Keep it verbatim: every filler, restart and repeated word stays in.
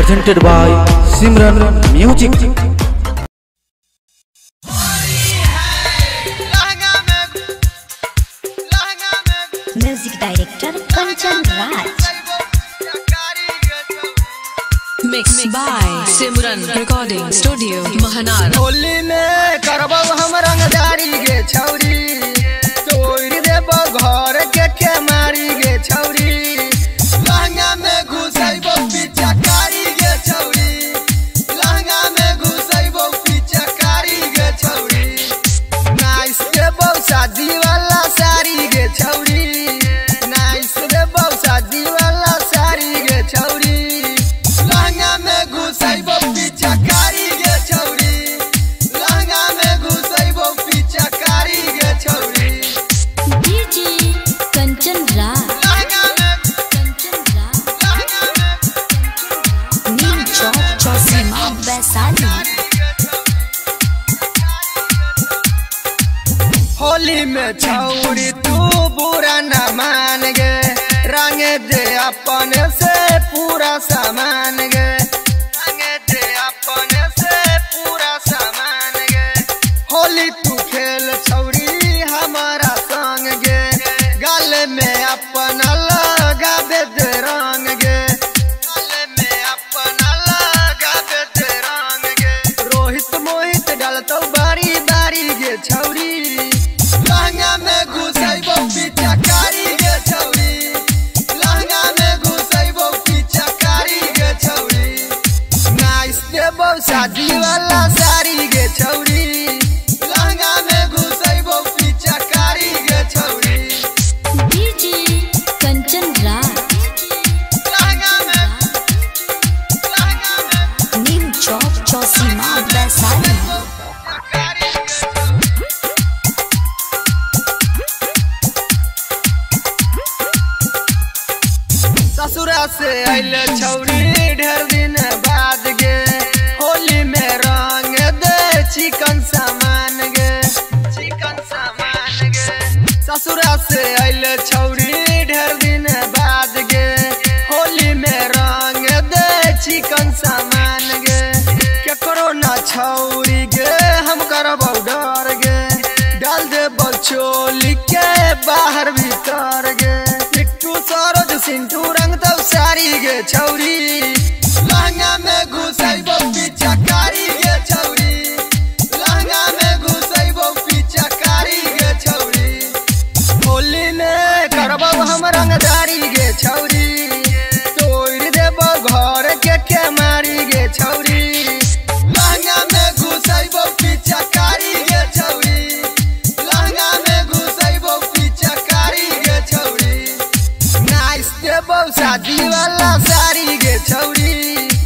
presented by Simran Music. Music director Kanchan Raj. Mix by Simran recording studio Mahnar. Holi में करबो हम रंगदारी गे छौरी, तोड़ देबो घर के के मारी गे छौरी, लहंगा में घुसैबो पिचकारी गे छौरी, लहंगा में घुसैबो पिचकारी गे छौरी, नाइस देबो शादी वाला साड़ी गे छौरी, नाइस देबो शादी वाला साड़ी गे छौरी, लहंगा में घुसैबो पिचकारी गे छौरी, लहंगा में घुसैबो पिचकारी गे छौरी। डीजे कंचन राज, लहंगा में कंचन राज, लहंगा में नीम चौक चौसीमा वैशाली। होली में छौरी तू बुरा न मान गे, रंग दे अपन से पूरा सामान गे, रंग दे अपन से पूरा सामान गे, होली तू खेल छौरी हमारा संग गे, गाल में अपन लगाबे दे रंग गे, गाल में अपन लगाबे दे रंग गे, रोहित मोहित डालतो बारी बारी गे छौरी, लहंगा में घुसैबो पिचकारी गे छौरी, लहंगा में घुसैबो पिचकारी गे छौरी, नाइस देबो शादी वाला साड़ी गे छौरी, लहंगा में घुसैबो पिचकारी गे छौरी। डीजे कंचन राज, लहंगा में लहंगा में नीम चौक चौसीमा वैशाली। ससुरा से आइले छौरी ढेर दिन बाद गे, होली में रंग दे चिकन सामान गे, चिकन सामान गे, ससुरा से आइले छौरी ढेर दिन बाद गे, होली में रंग दे चिकन सामान गे, केकरो ना छौरी गे हम करबौ डर गे, डाल देबौ चोली के बाहर भीतर गे, टिट्टू सरोज सिंटू रंग दो सारी गे छौरी, लहंगा में घुसैबो पिचकारी गे छौरी, लहंगा में घुसैबो पिचकारी गे छौरी, होली में करबो हम रंगदारी गे छौरी, तोड़ देबो घर के के मारी गे छौरी, लहंगा में घुसैबो पिचकारी गे छौरी, लहंगा में घुसैबो पिचकारी गे छौरी, नाइस देबो शादी वाला साड़ी गे छौरी।